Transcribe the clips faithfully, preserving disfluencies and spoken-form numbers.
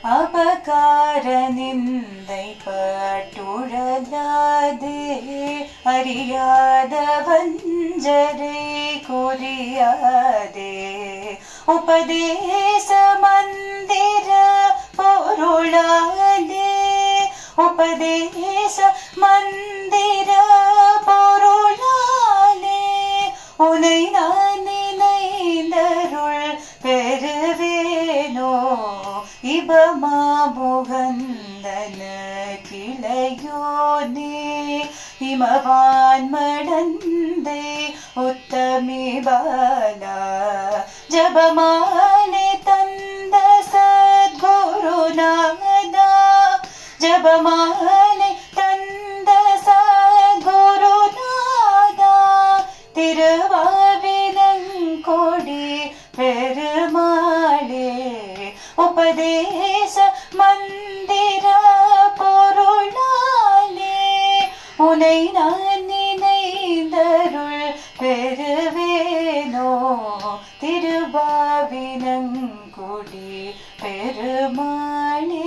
அபகார நிந்தை பட்டுழலாதே அறியாத வஞ்சரை குறியாதே உபதேச மந்திர பொருளாலே உபதேச மந்திர பொருளாலே உனை நான் நினைந்தருள் பெறுவேனோ இபமா முகந்தன கிளையோனே இமவான் மடந்தை உத்தமி பாலா ஜபமாலை தந்த சத்குருநாதா ஜபமாலை தந்த சத்குருநாதா திருவாவினங்கொடி பெருமாளே உபதேச மந்திர பொருளாலே உனை நான் நினைந்தருள் பெறுவேனோ திருவாவினங்குடி பெருமாளே.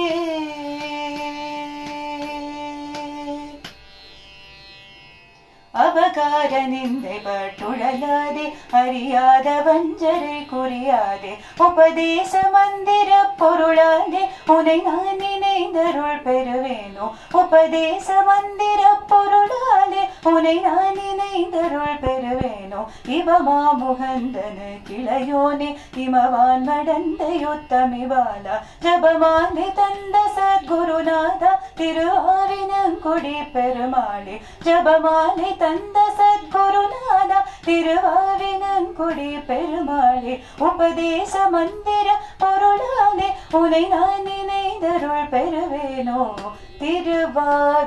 அபகார நிந்தை பட்டுழலாதே அறியாத வஞ்சரை குறியாதே உபதேச மந்திர பொருளாலே உனை நான் நினைந்தருள் பெறுவேனோ உபதேச மந்திர பொருளாலே உனை நான் நினைந்தருள் பெறுவேனோ இவமா முகந்தன கிளையோனே இமவான் மடந்தையுத்தமி பாலா ஜபமாலை தந்த சத்குருநாதா திருவாவினங்குடி பெருமாளே ஜபமாலை தந்த சத்குருநாதா திருவாவினங்குடி பெருமாளே உபதேச மந்திர பொருளாலே உனை நான் நினைந்தருள் பெறுவேனோ திருவாவினங்குடி பெருமாளே.